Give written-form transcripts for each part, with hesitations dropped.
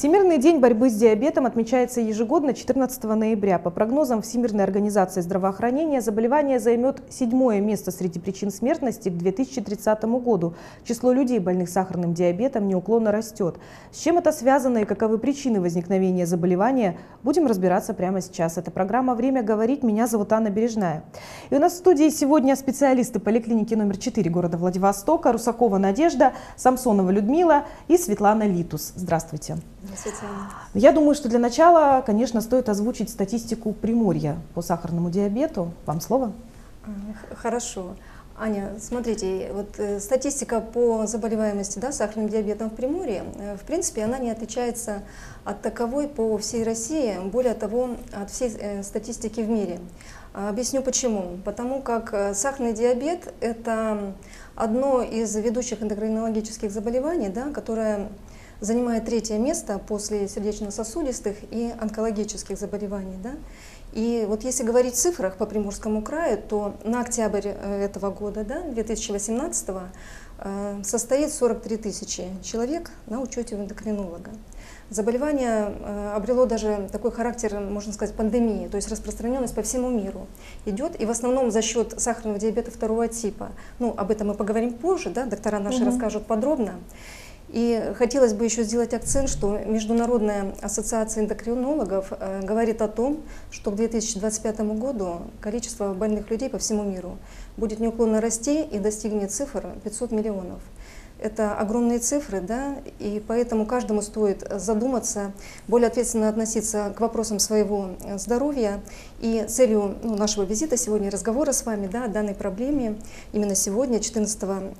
Всемирный день борьбы с диабетом отмечается ежегодно 14 ноября. По прогнозам Всемирной организации здравоохранения, заболевание займет 7-е место среди причин смертности к 2030 году. Число людей, больных сахарным диабетом, неуклонно растет. С чем это связано и каковы причины возникновения заболевания, будем разбираться прямо сейчас. Это программа «Время говорить». Меня зовут Анна Бережная. И у нас в студии сегодня специалисты поликлиники номер 4 города Владивостока: Русакова Надежда, Самсонова Людмила и Светлана Литус. Здравствуйте. Здравствуйте. Я думаю, что для начала, конечно, стоит озвучить статистику Приморья по сахарному диабету. Вам слово. Хорошо. Аня, смотрите, вот статистика по заболеваемости сахарным диабетом в Приморье, в принципе, она не отличается от таковой по всей России, более того, от всей статистики в мире. Объясню почему. Потому как сахарный диабет – это одно из ведущих эндокринологических заболеваний, которое занимает 3-е место после сердечно-сосудистых и онкологических заболеваний. И вот если говорить в цифрах по Приморскому краю, то на октябрь этого года, 2018, состоит 43 тысячи человек на учете у эндокринолога. Заболевание обрело даже такой характер, можно сказать, пандемии, то есть распространенность по всему миру идет, и в основном за счет сахарного диабета 2-го типа. Ну, об этом мы поговорим позже, доктора наши расскажут подробно. И хотелось бы еще сделать акцент, что Международная ассоциация эндокринологов говорит о том, что к 2025 году количество больных людей по всему миру будет неуклонно расти и достигнет цифр 500 миллионов. Это огромные цифры, и поэтому каждому стоит задуматься, более ответственно относиться к вопросам своего здоровья. И целью нашего визита сегодня, разговора с вами, о данной проблеме, именно сегодня, 14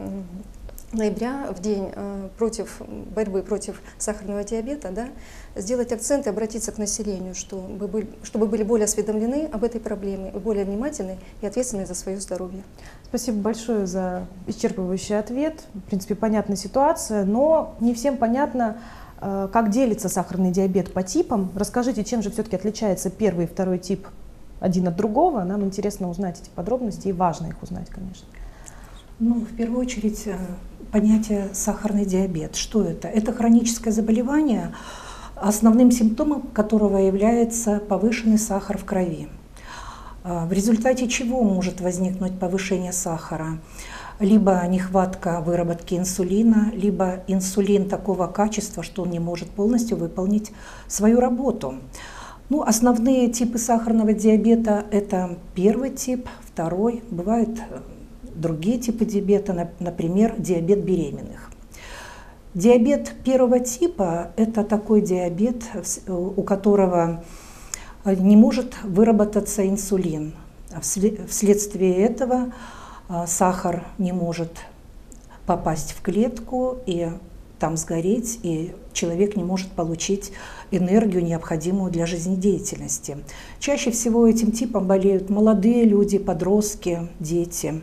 ноября, в день борьбы против сахарного диабета, сделать акцент и обратиться к населению, чтобы были более осведомлены об этой проблеме, более внимательны и ответственны за свое здоровье. Спасибо большое за исчерпывающий ответ. В принципе, понятна ситуация, но не всем понятно, как делится сахарный диабет по типам. Расскажите, чем же все-таки отличается 1-й и 2-й тип один от другого. Нам интересно узнать эти подробности, и важно их узнать, конечно. В первую очередь, понятие сахарный диабет. Что это? Это хроническое заболевание, основным симптомом которого является повышенный сахар в крови. В результате чего может возникнуть повышение сахара? Либо нехватка выработки инсулина, либо инсулин такого качества, что он не может полностью выполнить свою работу. Основные типы сахарного диабета – это 1-й тип, 2-й, бывает другие типы диабета, например, диабет беременных. Диабет 1-го типа – это такой диабет, у которого не может выработаться инсулин. Вследствие этого сахар не может попасть в клетку и там сгореть, и человек не может получить энергию, необходимую для жизнедеятельности. Чаще всего этим типом болеют молодые люди, подростки, дети.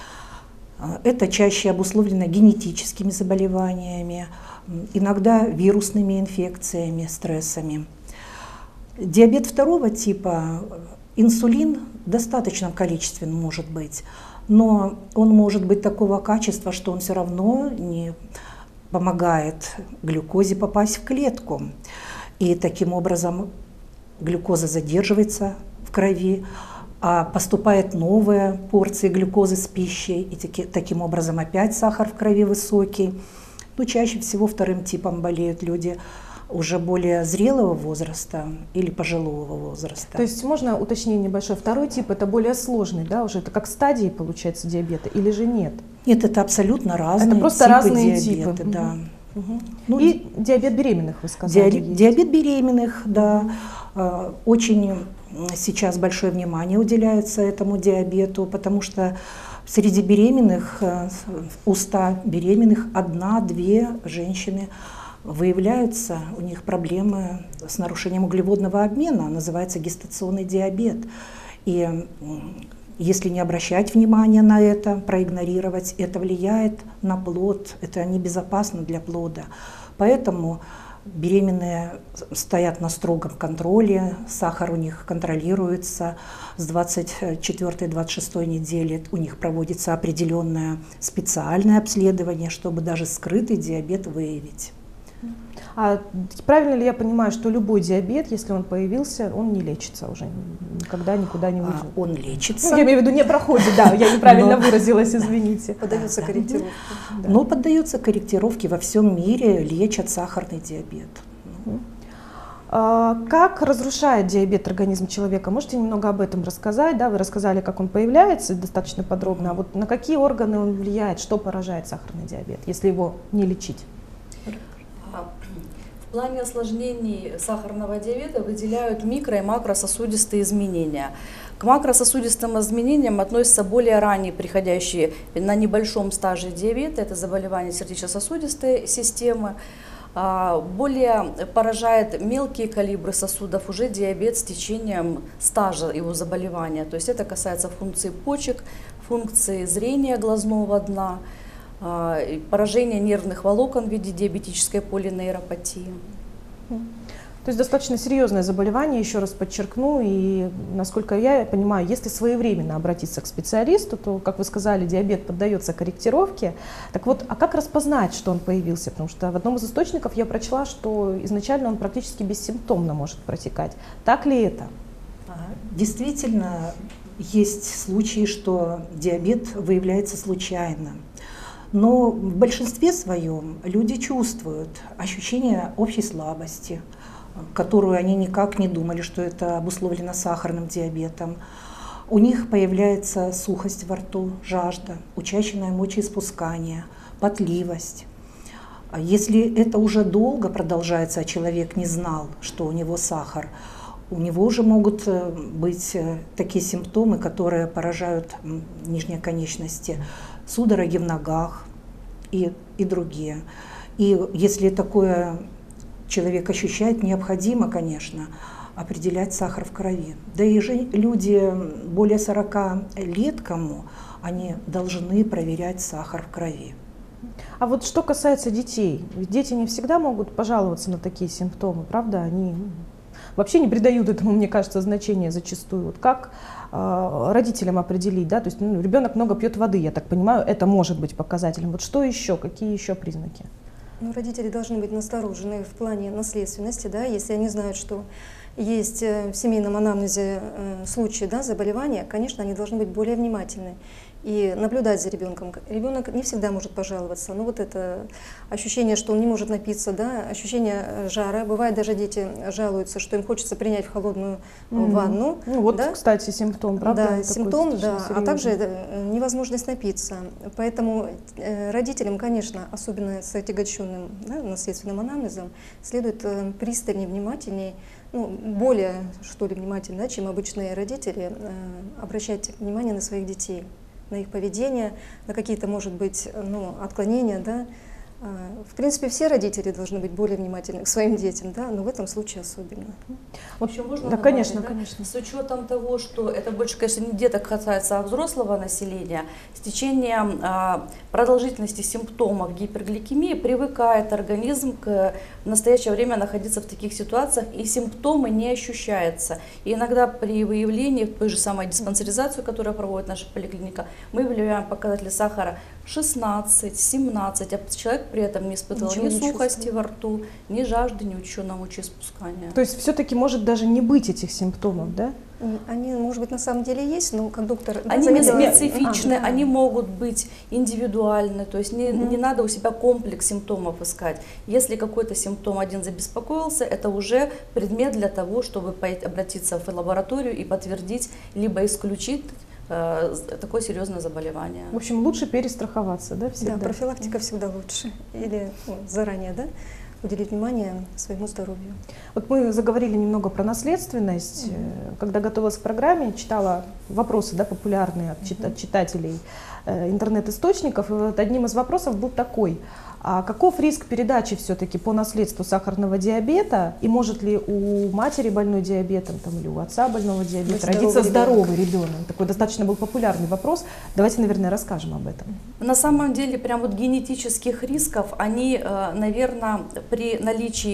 Это чаще обусловлено генетическими заболеваниями, иногда вирусными инфекциями, стрессами. Диабет 2-го типа, инсулин в достаточном количестве может быть, но он может быть такого качества, что он все равно не помогает глюкозе попасть в клетку. И таким образом глюкоза задерживается в крови, а поступает новая порция глюкозы с пищей, и таким образом опять сахар в крови высокий. Чаще всего 2-м типом болеют люди уже более зрелого возраста или пожилого возраста. То есть можно уточнение небольшое? 2-й тип – это более сложный, уже это как стадии, получается, диабета, или же нет? Нет, это абсолютно разные это просто типы разные диабета. Типы. Да. И диабет беременных, вы сказали. Диабет беременных, да. Очень сейчас большое внимание уделяется этому диабету, потому что среди беременных, у 100 беременных 1-2 женщины выявляются, у них проблемы с нарушением углеводного обмена, называется гестационный диабет. И если не обращать внимания на это, проигнорировать, это влияет на плод, это небезопасно для плода. Поэтому беременные стоят на строгом контроле, сахар у них контролируется. С 24-26 недели у них проводится определенное специальное обследование, чтобы даже скрытый диабет выявить. А правильно ли я понимаю, что любой диабет, если он появился, он не лечится уже, никогда никуда не уйдет? Он лечится. Ну, я имею в виду, не проходит, да, я неправильно Но- выразилась, извините. Поддается корректировке. Да. Но поддается корректировке, во всем мире лечат сахарный диабет. Как разрушает диабет организм человека? Можете немного об этом рассказать? Да, вы рассказали, как он появляется достаточно подробно. А вот на какие органы он влияет, что поражает сахарный диабет, если его не лечить? В плане осложнений сахарного диабета выделяют микро- и макрососудистые изменения. К макрососудистым изменениям относятся более ранние, приходящие на небольшом стаже диабета, это заболевания сердечно-сосудистой системы. Более поражает мелкие калибры сосудов уже диабет с течением стажа его заболевания. То есть это касается функции почек, функции зрения глазного дна, поражения нервных волокон в виде диабетической полинейропатии. То есть достаточно серьезное заболевание, еще раз подчеркну, и насколько я понимаю, если своевременно обратиться к специалисту, то, как вы сказали, диабет поддается корректировке. Так вот, а как распознать, что он появился? Потому что в одном из источников я прочла, что изначально он практически бессимптомно может протекать. Так ли это? Действительно, есть случаи, что диабет выявляется случайно. Но в большинстве своем люди чувствуют ощущение общей слабости, которую они никак не думали, что это обусловлено сахарным диабетом. У них появляется сухость во рту, жажда, учащенное мочеиспускание, потливость. Если это уже долго продолжается, а человек не знал, что у него сахар, у него уже могут быть такие симптомы, которые поражают нижние конечности, судороги в ногах и другие. И если такое человек ощущает, необходимо, конечно, определять сахар в крови. Да и люди более 40 лет кому, они должны проверять сахар в крови. А вот что касается детей, ведь дети не всегда могут пожаловаться на такие симптомы, правда? Они вообще не придают этому, мне кажется, значения зачастую. Вот как родителям определить, да? То есть ребенок много пьет воды, я так понимаю, это может быть показателем. Вот что еще, какие еще признаки? Ну, родители должны быть насторожены в плане наследственности, да, если они знают, что есть в семейном анамнезе случаи, да, заболевания, конечно, они должны быть более внимательны и наблюдать за ребенком. Ребенок не всегда может пожаловаться, но вот это ощущение, что он не может напиться, да, ощущение жара. Бывает, даже дети жалуются, что им хочется принять в холодную ванну. Ну, вот, да? Кстати, симптом, правда? Да, Такой симптом, да, серьезный. а также невозможность напиться. Поэтому родителям, конечно, особенно с отягощенным, да, наследственным анамнезом, следует пристальнее, внимательнее, ну, более, что ли, внимательно, да, чем обычные родители, обращать внимание на своих детей, на их поведение, на какие-то, может быть, ну, отклонения, да. В принципе, все родители должны быть более внимательны к своим детям, да, но в этом случае особенно. В общем, Еще можно да, добавить, конечно, да? конечно. С учетом того, что это больше, конечно, не деток касается, а взрослого населения, с течением продолжительности симптомов гипергликемии привыкает организм в настоящее время находиться в таких ситуациях, и симптомы не ощущаются. И иногда при выявлении, той же самой диспансеризации, которую проводит наша поликлиника, мы выявляем показатели сахара 16, 17, а человек при этом не испытывал Ничего ни не сухости чувствует. во рту, ни жажды, ни учащенного мочеиспускания. То есть все-таки может даже не быть этих симптомов, да? Они, может быть, на самом деле есть, но как доктор Они не заметила- специфичны, да. они могут быть индивидуальны, то есть не надо у себя комплекс симптомов искать. Если какой-то симптом один забеспокоился, это уже предмет для того, чтобы обратиться в лабораторию и подтвердить, либо исключить такое серьезное заболевание. В общем, лучше перестраховаться, да, всегда? Да, профилактика всегда лучше. Или заранее, да, уделить внимание своему здоровью. Вот мы заговорили немного про наследственность. Когда готовилась к программе, читала вопросы, да, популярные от читателей интернет-источников. И вот одним из вопросов был такой: а каков риск передачи все-таки по наследству сахарного диабета? И может ли у матери больной диабетом там, или у отца больного диабета родиться здоровый ребенок? Такой достаточно был популярный вопрос. Давайте, наверное, расскажем об этом. На самом деле, прям вот генетических рисков, они, наверное, при наличии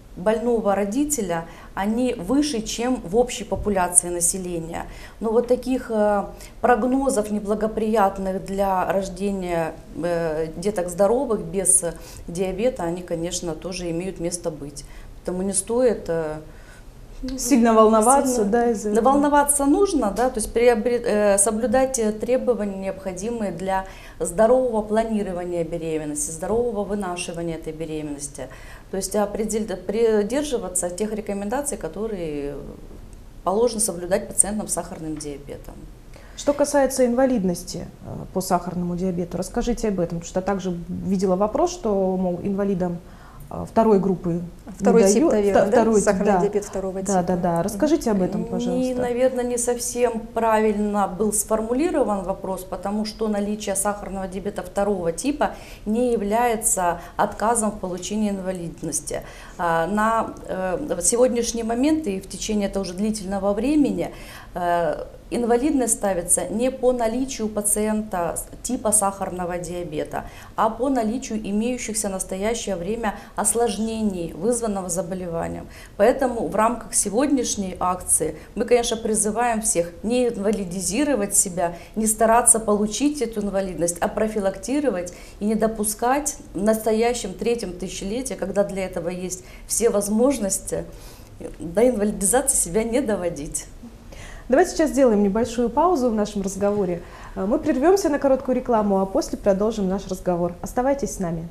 больного родителя, они выше, чем в общей популяции населения. Но вот таких прогнозов неблагоприятных для рождения деток здоровых без диабета, они, конечно, тоже имеют место быть. Поэтому не стоит сильно волноваться, да, из-за этого. Волноваться нужно, да, то есть соблюдать требования, необходимые для здорового планирования беременности, здорового вынашивания этой беременности. То есть придерживаться тех рекомендаций, которые положено соблюдать пациентам с сахарным диабетом. Что касается инвалидности по сахарному диабету, расскажите об этом, потому что я также видела вопрос, что, мол, инвалидам второй группы Второй не тип, дают, наверное, второй, да? Сахарный да, диабет второго типа. Да. Расскажите об этом, пожалуйста. Наверное, не совсем правильно был сформулирован вопрос, потому что наличие сахарного диабета второго типа не является отказом в получении инвалидности. На сегодняшний момент и в течение этого уже длительного времени инвалидность ставится не по наличию пациента типа сахарного диабета, а по наличию имеющихся в настоящее время осложнений, вызванного заболеванием. Поэтому в рамках сегодняшней акции мы, конечно, призываем всех не инвалидизировать себя, не стараться получить эту инвалидность, а профилактировать и не допускать в настоящем третьем тысячелетии, когда для этого есть все возможности, до инвалидизации себя не доводить. Давайте сейчас сделаем небольшую паузу в нашем разговоре. Мы прервемся на короткую рекламу, а после продолжим наш разговор. Оставайтесь с нами.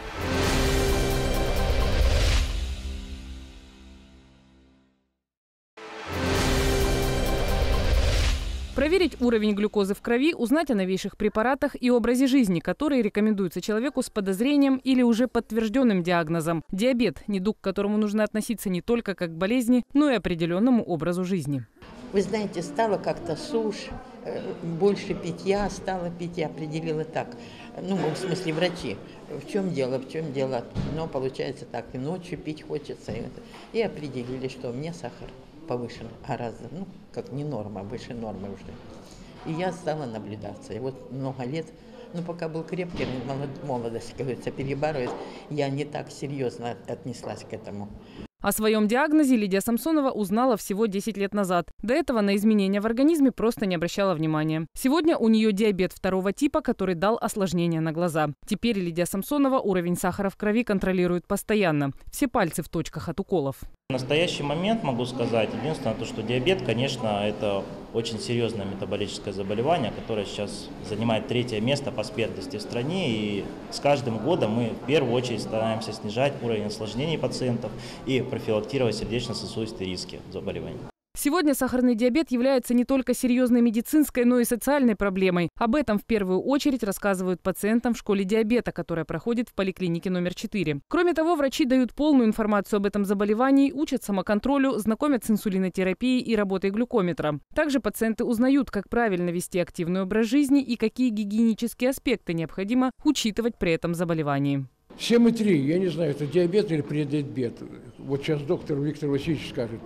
Проверить уровень глюкозы в крови, узнать о новейших препаратах и образе жизни, которые рекомендуются человеку с подозрением или уже подтвержденным диагнозом. Диабет – недуг, к которому нужно относиться не только как к болезни, но и определенному образу жизни. Вы знаете, стало как-то сушь, больше питья, стало пить, я определила так. Ну, в смысле, врачи. В чем дело? Но получается так, и ночью пить хочется. И определили, что у меня сахар повышен гораздо, ну, как не норма, выше нормы уже. И я стала наблюдаться. И вот много лет, ну, пока был крепкий, молодость, как говорится, перебарывает, я не так серьезно отнеслась к этому. О своем диагнозе Лидия Самсонова узнала всего 10 лет назад. До этого на изменения в организме просто не обращала внимания. Сегодня у нее диабет второго типа, который дал осложнения на глаза. Теперь Лидия Самсонова уровень сахара в крови контролирует постоянно. Все пальцы в точках от уколов. В настоящий момент могу сказать единственное, то, что диабет, конечно, это очень серьезное метаболическое заболевание, которое сейчас занимает 3-е место по смертности в стране. И с каждым годом мы в первую очередь стараемся снижать уровень осложнений пациентов и профилактировать сердечно-сосудистые риски заболеваний. Сегодня сахарный диабет является не только серьезной медицинской, но и социальной проблемой. Об этом в первую очередь рассказывают пациентам в школе диабета, которая проходит в поликлинике номер 4. Кроме того, врачи дают полную информацию об этом заболевании, учат самоконтролю, знакомят с инсулинотерапией и работой глюкометра. Также пациенты узнают, как правильно вести активный образ жизни и какие гигиенические аспекты необходимо учитывать при этом заболевании. Все мы три, я не знаю, это диабет или преддиабет. Вот сейчас доктор Виктор Васильевич скажет.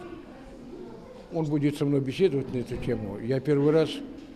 Он будет со мной беседовать на эту тему. Я первый раз,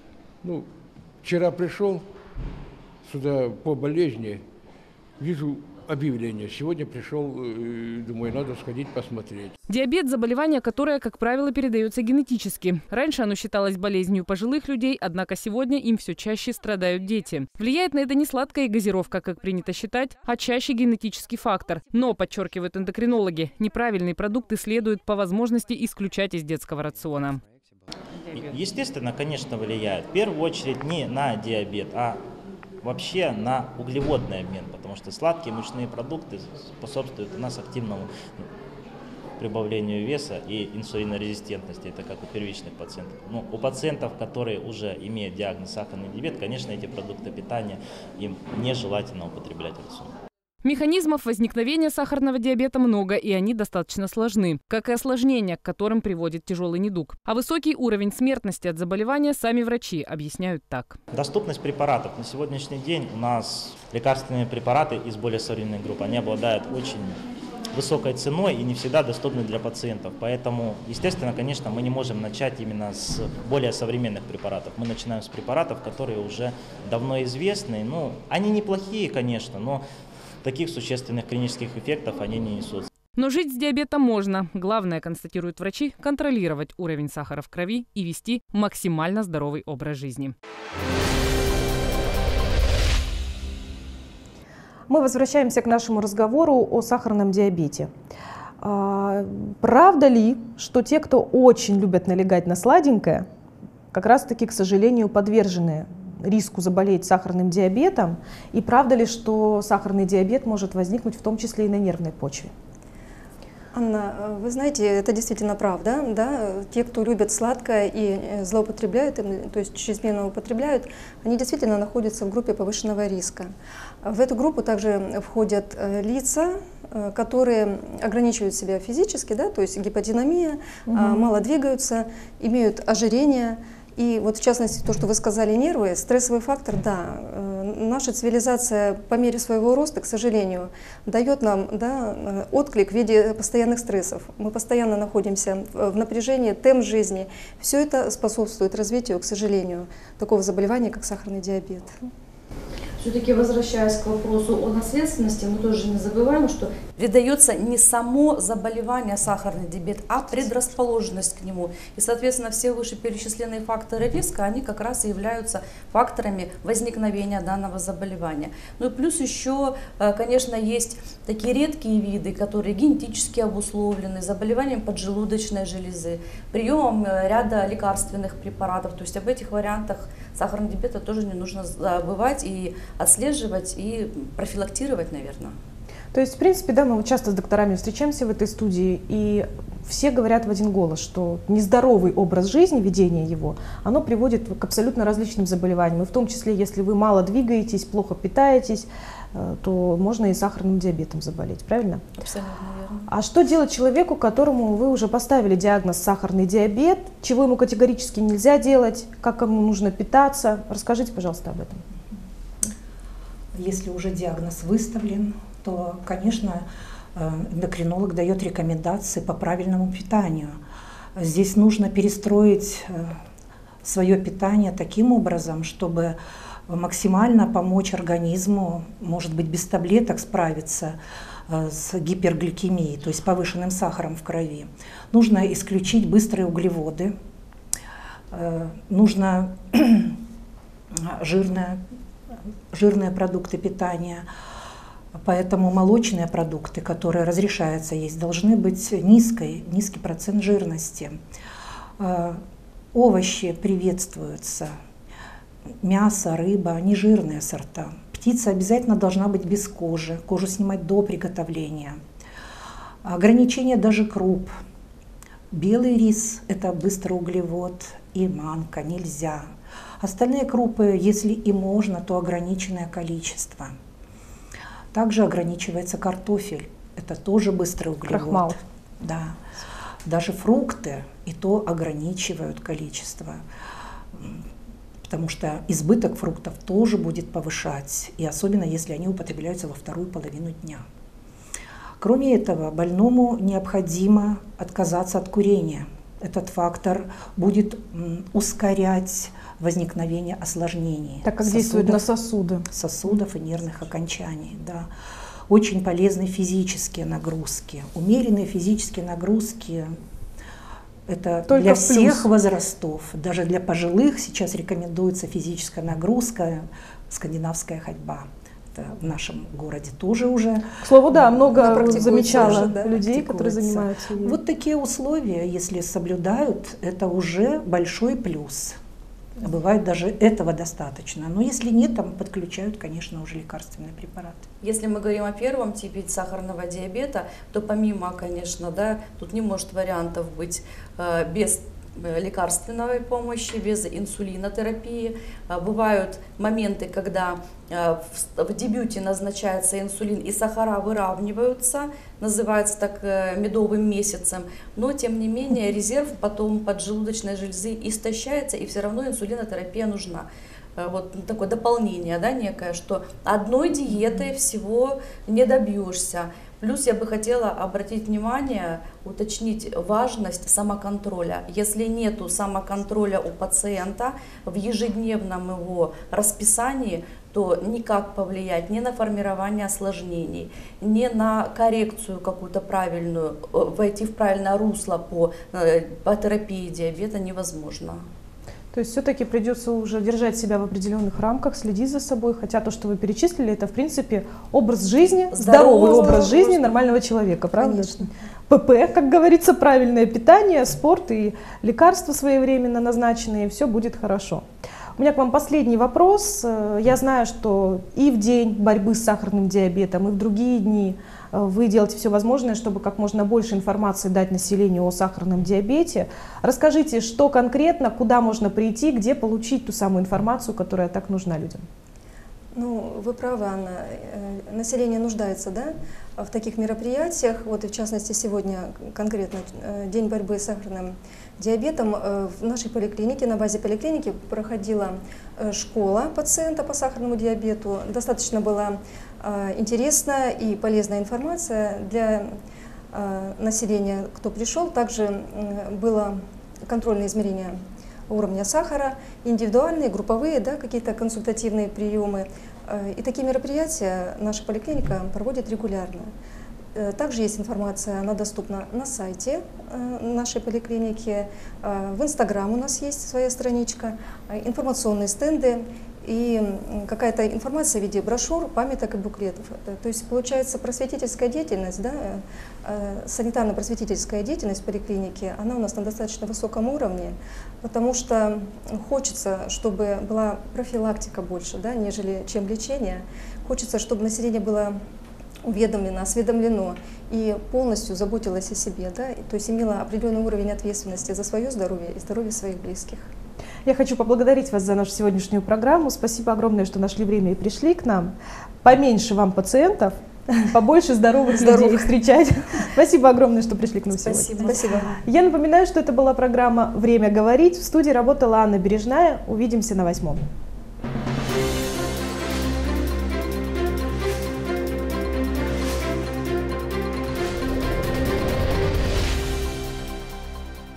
вчера пришел сюда по болезни, вижу объявление. Сегодня пришел, думаю, надо сходить посмотреть. Диабет – заболевание, которое, как правило, передается генетически. Раньше оно считалось болезнью пожилых людей, однако сегодня им все чаще страдают дети. Влияет на это не сладкая газировка, как принято считать, а чаще генетический фактор. Но, подчеркивают эндокринологи, неправильные продукты следует по возможности исключать из детского рациона. Естественно, конечно, влияет. В первую очередь не на диабет, а вообще на углеводный обмен, потому что сладкие мучные продукты способствуют у нас активному прибавлению веса и инсулинорезистентности, это как у первичных пациентов. Но у пациентов, которые уже имеют диагноз сахарный диабет, конечно, эти продукты питания им нежелательно употреблять в рацион. Механизмов возникновения сахарного диабета много, и они достаточно сложны, как и осложнения, к которым приводит тяжелый недуг. А высокий уровень смертности от заболевания сами врачи объясняют так. Доступность препаратов. На сегодняшний день у нас лекарственные препараты из более современной группы, они обладают очень высокой ценой и не всегда доступны для пациентов. Поэтому, естественно, конечно, мы не можем начать именно с более современных препаратов. Мы начинаем с препаратов, которые уже давно известны. Они неплохие, конечно, но таких существенных клинических эффектов они не несут. Но жить с диабетом можно. Главное, констатируют врачи, контролировать уровень сахара в крови и вести максимально здоровый образ жизни. Мы возвращаемся к нашему разговору о сахарном диабете. Правда ли, что те, кто очень любят налегать на сладенькое, как раз-таки, к сожалению, подвержены риску заболеть сахарным диабетом? И правда ли, что сахарный диабет может возникнуть в том числе и на нервной почве? Анна, вы знаете, это действительно правда. Да? Те, кто любят сладкое и злоупотребляют, то есть чрезмерно употребляют, они действительно находятся в группе повышенного риска. В эту группу также входят лица, которые ограничивают себя физически, да, то есть гиподинамия, мало двигаются, имеют ожирение. И вот в частности, то, что вы сказали, нервы, стрессовый фактор, да, наша цивилизация по мере своего роста, к сожалению, дает нам, да, отклик в виде постоянных стрессов. Мы постоянно находимся в напряжении, темп жизни. Все это способствует развитию, к сожалению, такого заболевания, как сахарный диабет. Все-таки, возвращаясь к вопросу о наследственности, мы тоже не забываем, что передается не само заболевание сахарный диабет, а предрасположенность к нему. И, соответственно, все вышеперечисленные факторы риска, они как раз и являются факторами возникновения данного заболевания. Ну и плюс еще, конечно, есть такие редкие виды, которые генетически обусловлены заболеванием поджелудочной железы, приемом ряда лекарственных препаратов. То есть об этих вариантах сахарного диабета тоже не нужно забывать и отслеживать и профилактировать, наверное. То есть, в принципе, да, мы часто с докторами встречаемся в этой студии, и все говорят в один голос, что нездоровый образ жизни, ведение его, оно приводит к абсолютно различным заболеваниям. И в том числе, если вы мало двигаетесь, плохо питаетесь, то можно и сахарным диабетом заболеть, правильно? Абсолютно верно. А что делать человеку, которому вы уже поставили диагноз сахарный диабет, чего ему категорически нельзя делать, как ему нужно питаться? Расскажите, пожалуйста, об этом. Если уже диагноз выставлен, то, конечно, эндокринолог дает рекомендации по правильному питанию. Здесь нужно перестроить свое питание таким образом, чтобы максимально помочь организму, может быть, без таблеток справиться с гипергликемией, то есть повышенным сахаром в крови. Нужно исключить быстрые углеводы, нужно жирные продукты питания. Поэтому молочные продукты, которые разрешается есть, должны быть низкий процент жирности. Овощи приветствуются, мясо, рыба, нежирные сорта. Птица обязательно должна быть без кожи, кожу снимать до приготовления. Ограничение даже круп. Белый рис – это быстрый углевод, и манка нельзя. Остальные крупы, если и можно, то ограниченное количество. Также ограничивается картофель, это тоже быстрый углевод. Крахмал. Да. Даже фрукты и то ограничивают количество, потому что избыток фруктов тоже будет повышать, и особенно если они употребляются во вторую половину дня. Кроме этого, больному необходимо отказаться от курения. Этот фактор будет ускорять возникновение осложнений. Так как действует на сосуды. Сосудов и нервных окончаний. Да. Очень полезны физические нагрузки. Умеренные физические нагрузки – это только для всех возрастов. Даже для пожилых сейчас рекомендуется физическая нагрузка, скандинавская ходьба. Это в нашем городе тоже уже. К слову, да, много замечала людей, которые занимаются. Вот такие условия, если соблюдают, это уже большой плюс. Бывает даже этого достаточно, но если нет, там подключают, конечно, уже лекарственные препараты. Если мы говорим о первом типе сахарного диабета, то помимо, конечно, да, тут не может вариантов быть без лекарственной помощи, без инсулинотерапии. Бывают моменты, когда в дебюте назначается инсулин и сахара выравниваются, называется так медовым месяцем, но тем не менее резерв потом поджелудочной железы истощается, и все равно инсулинотерапия нужна. Вот такое дополнение, да, некое, что одной диетой всего не добьешься. Плюс я бы хотела обратить внимание, уточнить важность самоконтроля. Если нету самоконтроля у пациента в ежедневном его расписании, то никак повлиять ни на формирование осложнений, ни на коррекцию какую-то правильную, войти в правильное русло по терапии диабета невозможно. То есть все-таки придется уже держать себя в определенных рамках, следить за собой, хотя то, что вы перечислили, это в принципе образ жизни, здоровый образ жизни нормального человека, правда? Конечно. ПП, как говорится, правильное питание, спорт и лекарства своевременно назначенные, все будет хорошо. У меня к вам последний вопрос. Я знаю, что и в день борьбы с сахарным диабетом, и в другие дни вы делаете все возможное, чтобы как можно больше информации дать населению о сахарном диабете. Расскажите, что конкретно, куда можно прийти, где получить ту самую информацию, которая так нужна людям? Ну, вы правы, Анна. Население нуждается, да, в таких мероприятиях. Вот и в частности сегодня конкретно День борьбы с сахарным диабетом. В нашей поликлинике, на базе поликлиники проходила школа пациента по сахарному диабету. Достаточно была интересная и полезная информация для населения, кто пришел. Также было контрольное измерение уровня сахара, индивидуальные, групповые, да, какие-то консультативные приемы. И такие мероприятия наша поликлиника проводит регулярно. Также есть информация, она доступна на сайте нашей поликлиники, в Инстаграм у нас есть своя страничка, информационные стенды и какая-то информация в виде брошюр, памяток и буклетов. То есть получается просветительская деятельность, да, санитарно-просветительская деятельность в поликлинике, она у нас на достаточно высоком уровне, потому что хочется, чтобы была профилактика больше, да, нежели чем лечение. Хочется, чтобы население было уведомлено, осведомлено и полностью заботилось о себе, да, то есть имело определенный уровень ответственности за свое здоровье и здоровье своих близких. Я хочу поблагодарить вас за нашу сегодняшнюю программу. Спасибо огромное, что нашли время и пришли к нам. Поменьше вам пациентов, побольше здоровых людей встречать. Спасибо огромное, что пришли к нам сегодня. Спасибо. Я напоминаю, что это была программа «Время говорить». В студии работала Анна Бережная. Увидимся на 8.